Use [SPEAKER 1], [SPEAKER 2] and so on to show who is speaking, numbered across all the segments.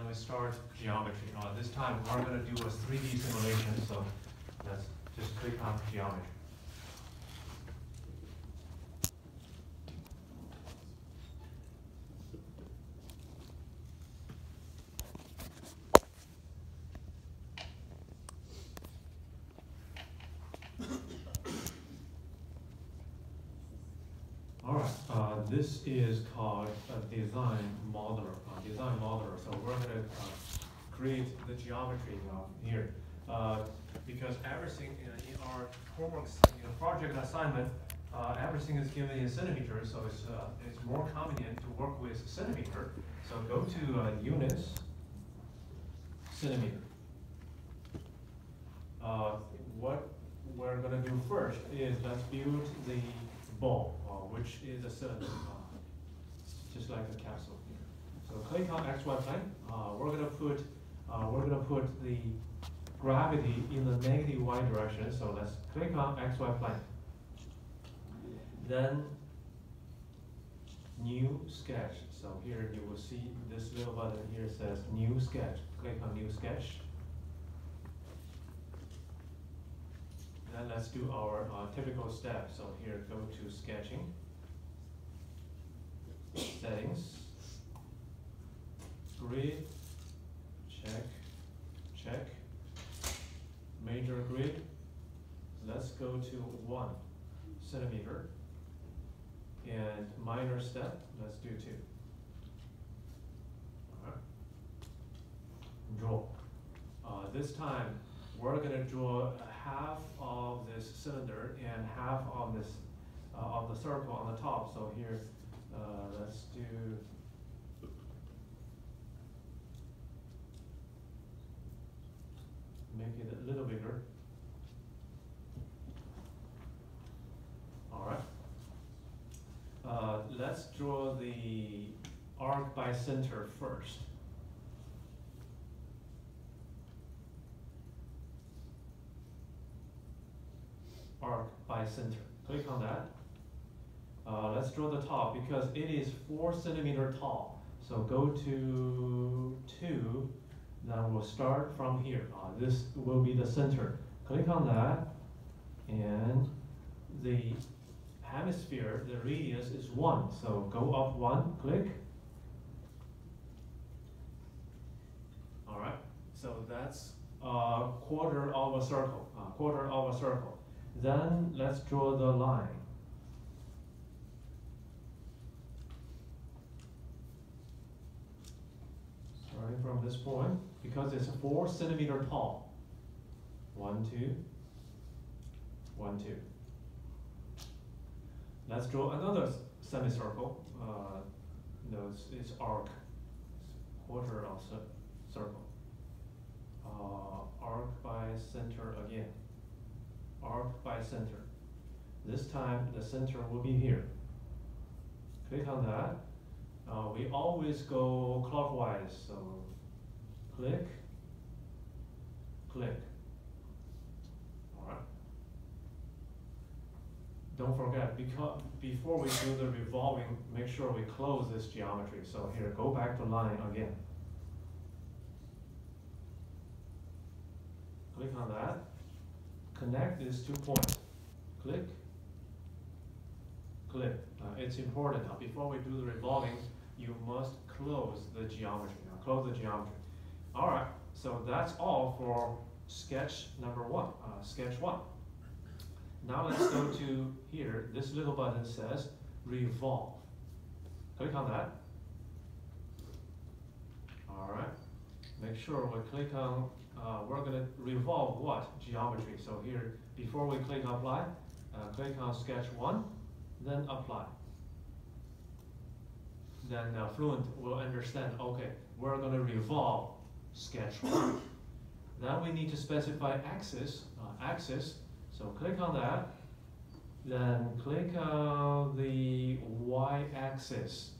[SPEAKER 1] we start geometry. This time we're going to do a 3D simulation, so let's just click on geometry. Alright, this is called a design modeler. So we're going to create the geometry here. Because everything in our homework, project assignment, everything is given in centimeters, so it's more convenient to work with centimeter. So go to units, centimeter. What we're going to do first is let's build the ball, which is a cylinder, just like a capsule here. So click on XY plane. We're gonna put the gravity in the negative Y direction. So let's click on XY plane. Then new sketch. So here you will see this little button here says new sketch. Click on new sketch. Then let's do our typical step. So here, go to sketching, settings, grid, check, major grid. Let's go to 1 centimeter, and minor step, let's do 2. All right. Draw. This time, we're going to draw half of this cylinder and half of this of the circle on the top. So here, let's do make it a little bigger. All right. Let's draw the arc by center first. Arc by center. Click on that. Let's draw the top because it is 4 centimeter tall. So go to 2. Then we'll start from here. This will be the center. Click on that, and the hemisphere, the radius is 1. So go up 1. Click. All right. So that's a quarter of a circle. Then let's draw the line. Starting from this point, because it's 4 centimeter tall. 1, 2, 1, 2. Let's draw another semicircle. No, it's arc. It's quarter of circle. Arc by center again. Arc by center. This time the center will be here. Click on that. We always go clockwise, so click, click. All right. Don't forget, because before we do the revolving, make sure we close this geometry. So here, go back to line again. Click on that. Connect these 2 points. Click, click. It's important. Before we do the revolving, you must close the geometry. Close the geometry. All right. So that's all for sketch number 1. Sketch 1. Now let's go to here. This little button says revolve. Click on that. All right. Make sure we click on. We're going to revolve what? Geometry. So here, before we click apply, click on sketch 1, then apply. Then Fluent will understand, okay, we're going to revolve sketch 1. Then we need to specify axis. So click on that. Then click on the y-axis.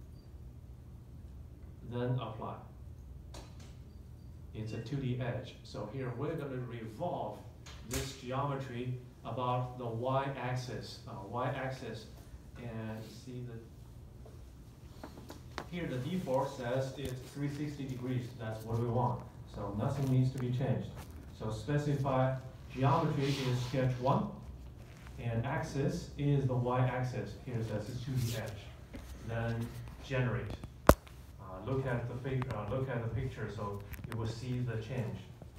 [SPEAKER 1] Then apply. It's a 2D edge. So here we're going to revolve this geometry about the y-axis. And see that here the default says it's 360 degrees. That's what we want. So nothing needs to be changed. So specify geometry is sketch 1, and axis is the y-axis. Here it says it's to the edge. Then generate. Look at the picture, so you will see the change.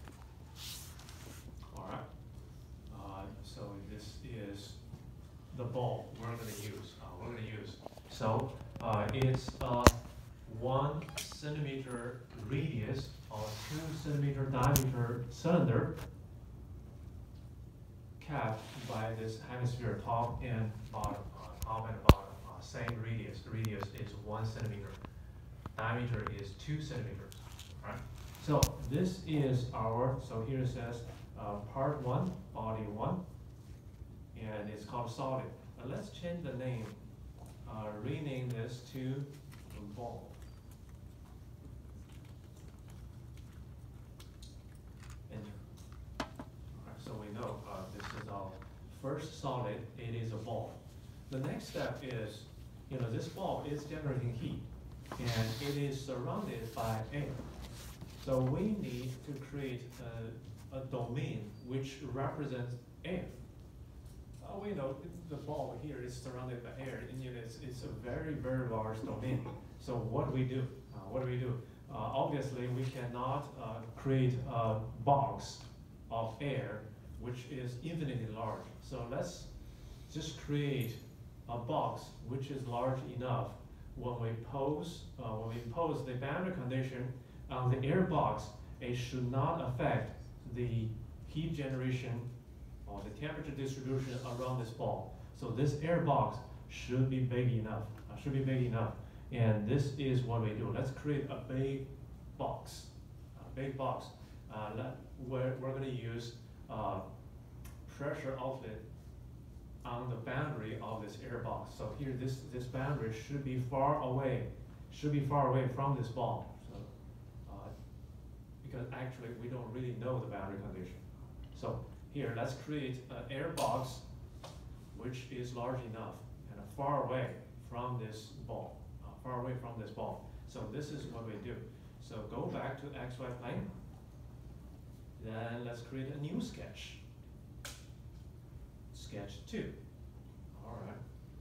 [SPEAKER 1] All right. So this is the ball we're going to use. So it's a 1 centimeter radius or 2 centimeter diameter cylinder capped by this hemisphere, top and bottom. Same radius. The radius is 1 centimeter. Diameter is 2 centimeters. Right. So this is our. So here it says part 1, body 1, and it's called solid. Let's change the name. Rename this to ball. Enter. Alright, so we know this is our first solid. It is a ball. The next step is, this ball is generating heat, and it is surrounded by air. So we need to create a domain which represents air. We know the ball here is surrounded by air, and it's a very, very large domain. So what do we do? Obviously, we cannot create a box of air which is infinitely large. So let's just create a box which is large enough when we impose the boundary condition on the air box. It should not affect the heat generation or the temperature distribution around this ball. So this air box should be big enough. And this is what we do. Let's create a big box. We're going to use pressure outlet on the boundary of this air box. So here, this boundary should be far away from this ball. So because actually we don't really know the boundary condition. So here, let's create an air box which is large enough and far away from this ball. So this is what we do. So go back to XY plane. Then let's create a new sketch. Sketch 2. All right.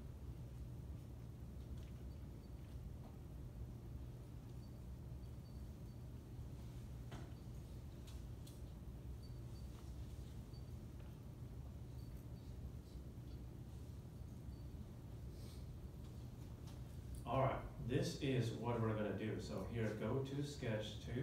[SPEAKER 1] All right, this is what we're going to do. So here, go to sketch 2,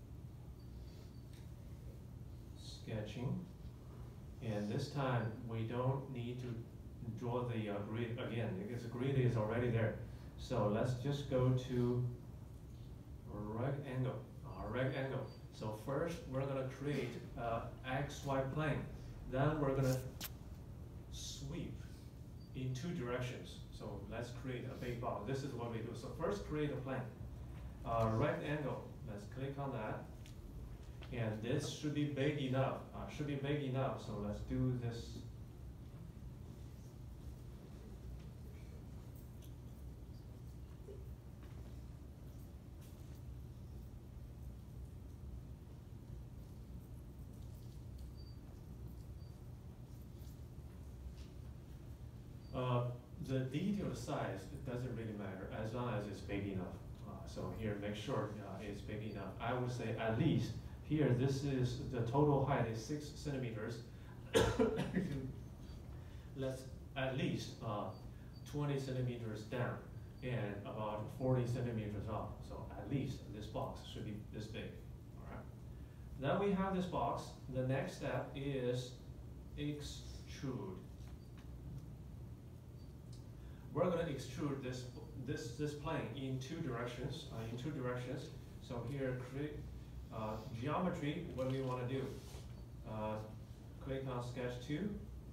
[SPEAKER 1] sketching, and this time we don't need to draw the grid again because the grid is already there. So let's just go to rectangle. So first we're going to create XY plane. Then we're going to sweep in 2 directions. So let's create a big box. This is what we do. So first create a plane. Rectangle. Let's click on that. And this should be big enough. So let's do this. The detailed size, it doesn't really matter as long as it's big enough. So here, make sure it's big enough. I would say at least here, this is the total height is 6 centimeters. Let's at least 20 centimeters down and about 40 centimeters up. So at least this box should be this big. All right. Then we have this box. The next step is extrude. We're going to extrude this plane in 2 directions. So here, create geometry. What do we want to do? Click on sketch 2.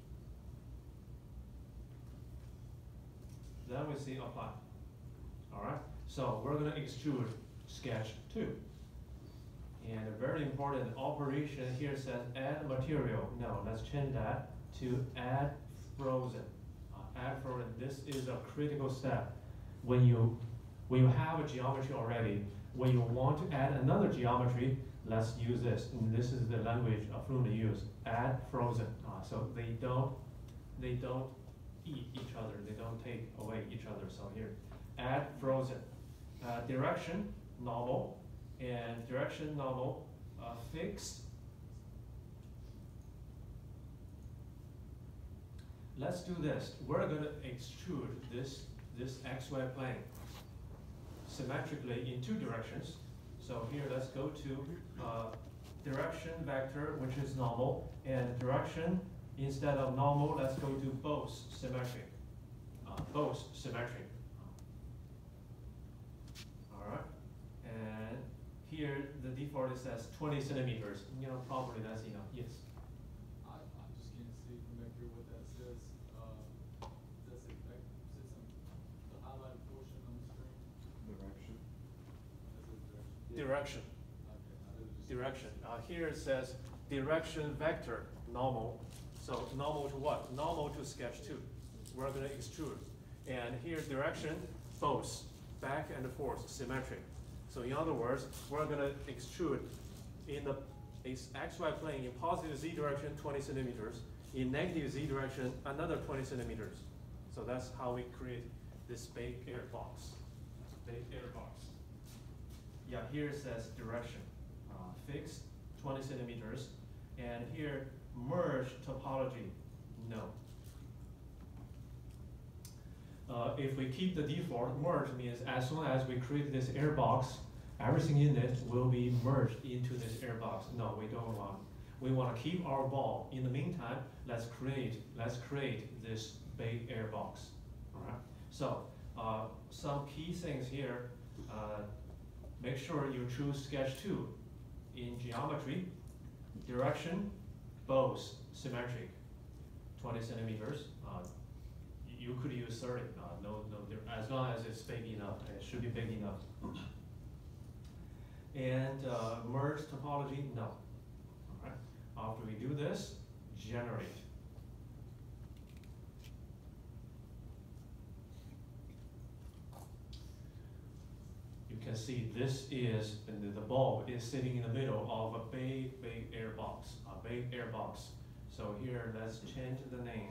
[SPEAKER 1] Then we see apply. All right. So we're going to extrude sketch 2. And a very important operation here says add material. No, let's change that to add frozen. This is a critical step when you When you have a geometry already, when you want to add another geometry, let's use this. And this is the language Fluent use. Add frozen. So they don't eat each other. They don't take away each other. So here, add frozen. Direction normal, and direction normal fixed. Let's do this. We're going to extrude this XY plane symmetrically in two directions. So here, let's go to direction vector, which is normal, and direction, instead of normal, let's go to both symmetric. Both symmetric. All right. And here, the default says 20 centimeters. Probably that's enough. Yes.
[SPEAKER 2] I just can't see from back here what that says. Does it sits on the highlighted portion on the screen?
[SPEAKER 3] Direction.
[SPEAKER 1] Direction.
[SPEAKER 2] Okay,
[SPEAKER 1] Direction. Here it says direction vector normal. So normal to what? Normal to sketch 2. We're going to extrude. And here direction both back and forth symmetric. So in other words, we're going to extrude in the XY plane in positive Z direction 20 centimeters, in negative Z direction another 20 centimeters. So that's how we create this big air box. Big air box. Yeah, here it says direction, fixed 20 centimeters, and here merge topology, no. If we keep the default, merge means as soon as we create this air box, everything in it will be merged into this air box. No, we don't want. We want to keep our ball. In the meantime, let's create this big air box. All right. So some key things here. Make sure you choose sketch 2 in geometry. Direction, both symmetric, 20 centimeters. You could use 30. As long as it's big enough, it should be big enough. And merge topology, no. All right. After we do this, generate. You can see this is, the ball is sitting in the middle of a big air box, So here, let's change the name.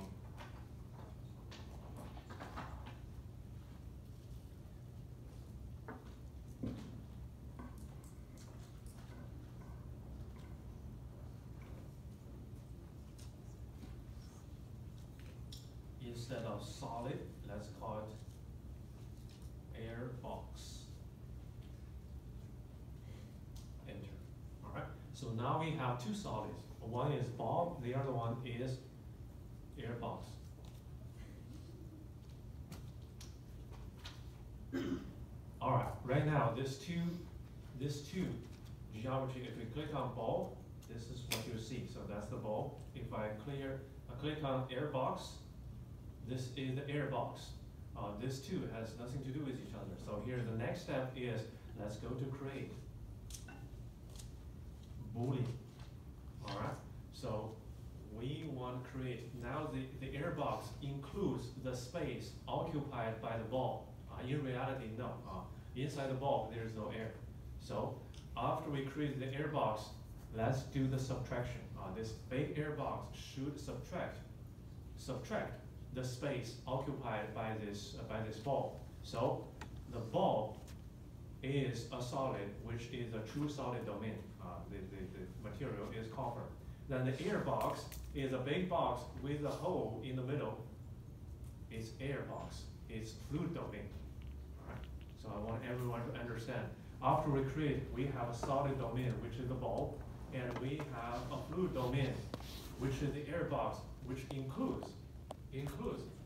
[SPEAKER 1] Instead of solid, let's call it air box. Enter. All right. So now we have two solids. One is ball, the other one is air box. All right. Right now, this two geometry. If we click on ball, this is what you see. So that's the ball. If I click on air box, this is the air box. This two has nothing to do with each other. So here the next step is, let's go to create. Boolean. All right. So we want to create, now the air box includes the space occupied by the ball. In reality, no. Inside the ball, there is no air. So after we create the air box, let's do the subtraction. This big air box should subtract the space occupied by this ball. So the ball is a solid, which is a true solid domain. The material is copper. Then the air box is a big box with a hole in the middle. It's air box. It's fluid domain. All right. So I want everyone to understand. After we create, we have a solid domain, which is the ball, and we have a fluid domain, which is the air box, which includes